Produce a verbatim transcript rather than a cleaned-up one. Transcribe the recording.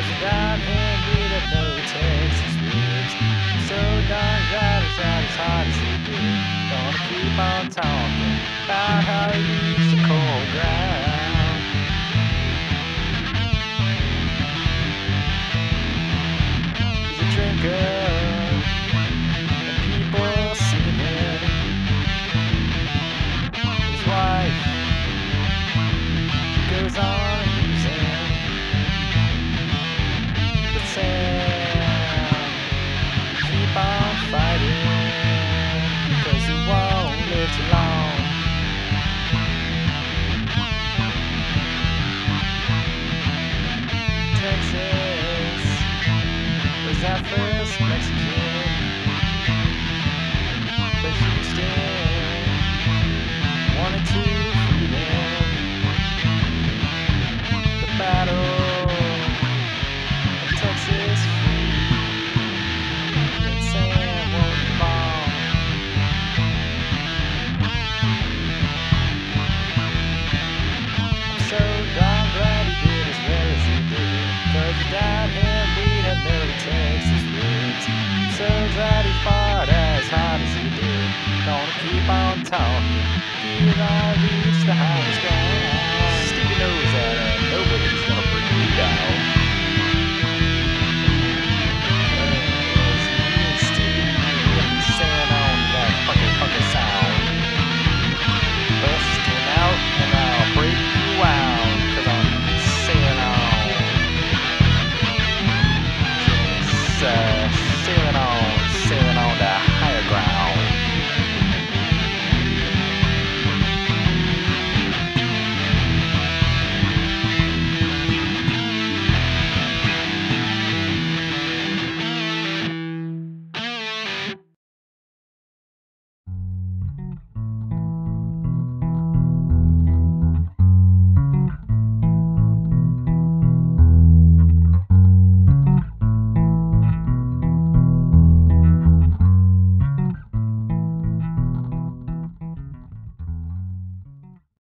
Cause without him we'd have no Texas roots. So darn glad he's out as hard as he did. Gonna keep on talking about how he reached the cold ground. He's a drinker, and people see him. His wife, she goes on abusing. But Sam, keep on fighting, cause he won't live too long. Texas was our first Mexican, but Houston wanted to feed him. The battle of Texas free, and Sam won't fall. I'm so darn glad he did as well as he did, cause without him we'd have no Texas roots. I'm so glad he fought as hard as he did. Gonna keep on talking, till I reach the high